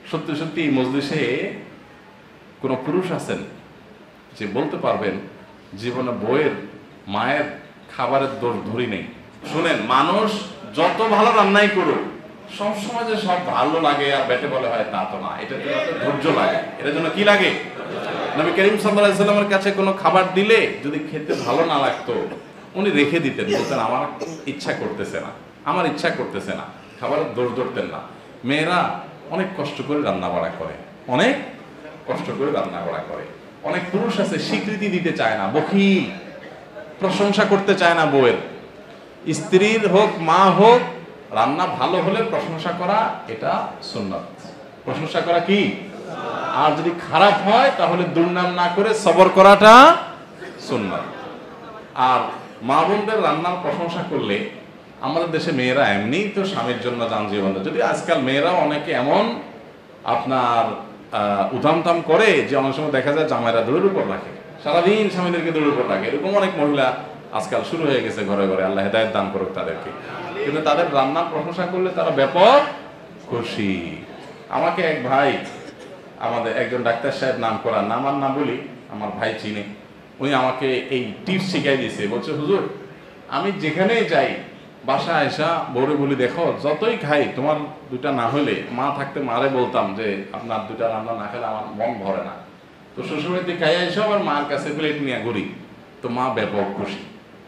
সত্যি সত্যি এই মজলিসে কোনো পুরুষ আছেন যে বলতে পারবেন জীবনে বউয়ের মায়ের খাবারের দোষ ধরি নেই? শুনেন, মানুষ যত ভালো রান্নাই করুক সবসময় যে সব ভালো লাগে আর বেটে বলে হয় তা তো না। এটার জন্য ধৈর্য লাগে। এটার জন্য কি লাগে? নবী করিম সাল্লাল্লাহু আলাইহি ওয়াসাল্লামের কাছে কোনো খাবার দিলে যদি খেতে ভালো না লাগতো উনি রেখে দিতেন, বলতেন আমার ইচ্ছা করতেছে না, আমার ইচ্ছা করতেছে না, খাবারের দোষ ধরতেন না। মেয়েরা অনেক কষ্ট করে রান্না বাড়া করে, অনেক কষ্ট করে রান্না বাড়া করে। অনেক পুরুষ আছে স্বীকৃতি দিতে চায় না, বখিল, প্রশংসা করতে চায় না বউয়ের। স্ত্রীর হোক মা হোক, রান্না ভালো হলে প্রশংসা করা এটা সুন্নাত। প্রশংসা করা কি? আর যদি খারাপ হয় তাহলে দুর্নাম না করে সবর করাটা সুন্নাত। আর মা বোনদের রান্নার প্রশংসা করলে, আমাদের দেশে মেয়েরা এমনিই তো স্বামীর জন্য যান জীবন, যদি আজকাল মেয়েরাও অনেকে এমন আপনার উধামতাম করে যে অনেক সময় দেখা যায় জামাইরা দৌড়ের উপর রাখে, সারাদিন স্বামীদেরকে দৌড়ের উপর রাখে। এরকম অনেক মহিলা আজকাল শুরু হয়ে গেছে ঘরে ঘরে, আল্লাহ হেদায়েত দান করুক তাদেরকে। কিন্তু তাদের রান্নার প্রশংসা করলে তারা ব্যাপক খুশি। আমাকে এক ভাই, আমাদের একজন ডাক্তার সাহেব, নাম করা, নাম আর না বলি, আমার ভাই চিনে, উনি আমাকে এই টিপস শিখাই দিয়েছে। বলছে হুজুর, আমি যেখানেই যাই বাসায় আয়সা বউরে বলি, দেখো যতই খাই তোমার দুটা না হলে, মা থাকতে মারে বলতাম যে আপনার দুটা রান্না না খেলে আমার মন ভরে না। তো শ্বশুরবাড়িতে খাই আইসা আবার মার কাছে প্লেট নিয়ে ঘুরি, তো মা ব্যাপক খুশি।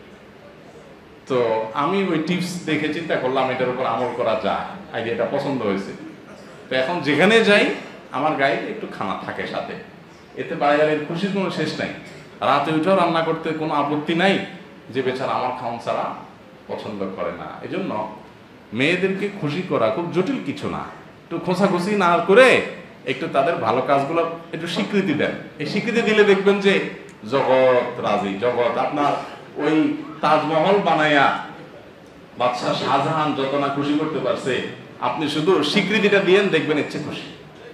তো আমি ওই টিপস দেখে চিন্তা করলাম এটার উপর আমল করা যায়, আইডিয়াটা পছন্দ হয়েছে। তো এখন যেখানে যাই আমার গায়ে একটু খানা থাকে সাথে, এতে বাইরের খুশির কোনো শেষ নাই। রাতে উঠেও রান্না করতে কোনো আপত্তি নাই যে বেচারা আমার খাওন ছাড়া পছন্দ করে না। এই জন্য মেয়েদেরকে খুশি করা খুব জটিল কিছু না। একটু খোঁচাখুচি না করে একটু তাদের ভালো কাজগুলো একটু স্বীকৃতি দেন। এই স্বীকৃতি দিলে দেখবেন যে জগৎ রাজি। জগৎ আপনার ওই তাজমহল বানায়া বাদশাহ শাহজাহান যত না খুশি করতে পারছে, আপনি শুধু স্বীকৃতিটা দিয়েন, দেখবেন ইচ্ছে খুশি।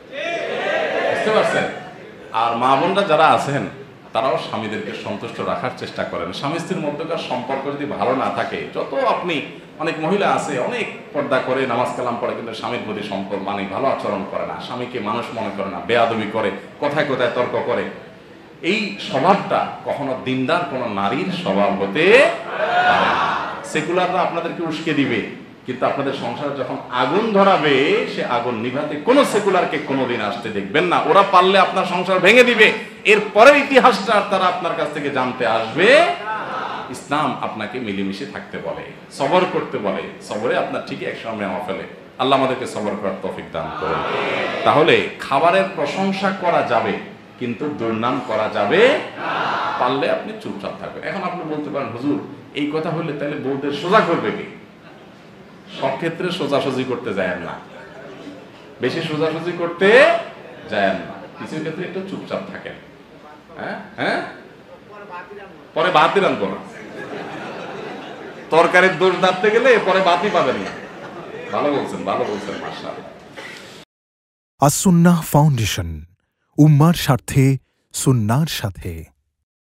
বুঝতে পারছেন? আর মা বোনরা যারা আছেন তারাও স্বামীদেরকে সন্তুষ্ট রাখার চেষ্টা করেন। স্বামী স্ত্রীর মধ্যকার সম্পর্ক যদি ভালো না থাকে, যত আপনি, অনেক মহিলা আছে অনেক পর্দা করে, নামাজ কালাম পড়ে, কিন্তু স্বামীর প্রতি সম্পর্ক মানে ভালো আচরণ করে না, স্বামীকে মানুষ মনে করে না, বেয়াদবি করে, কথায় কথায় তর্ক করে। এই স্বভাবটা কখনো দিনদার কোন নারীর স্বভাব হতে পারে না। সেকুলাররা আপনাদেরকে উস্কে দিবে, কিন্তু আপনাদের সংসারে যখন আগুন ধরাবে, সে আগুন নিভাতে কোনো সেকুলারকে কোনোদিন আসতে দেখবেন না। ওরা পারলে আপনার সংসার ভেঙে দিবে, এর পরের ইতিহাসটা তারা আপনার কাছ থেকে জানতে আসবে। ইসলাম আপনাকে মিলেমিশে থাকতে বলে, সবর করতে বলে। সবরে আপনার ঠিকই একসময় নেওয়া ফেলে। আল্লাহ আমাদেরকে সবর করার তৌফিক দান করুন। তাহলে খাবারের প্রশংসা করা যাবে, কিন্তু দুর্নাম করা যাবে না। পারলে আপনি চুপচাপ থাকবেন। এখন আপনি বলতে পারেন, হুজুর এই কথা হলে তাহলে বউদের সোজা করবে কি? সব ক্ষেত্রে সোজাসুজি করতে যায় না, বেশি সোজাসুজি করতে যায় না, কিছু ক্ষেত্রে একটু চুপচাপ থাকেন। হ্যাঁ, পরে বাতি রান করো, তরকারির দোষ দাঁড়তে গেলে পরে বাতি পাবেন না। ভালো বলছেন, ভালো বলছেন, মাশাআল্লাহ। আস-সুন্নাহ ফাউন্ডেশন, উম্মার স্বার্থে সুন্নাহর সাথে।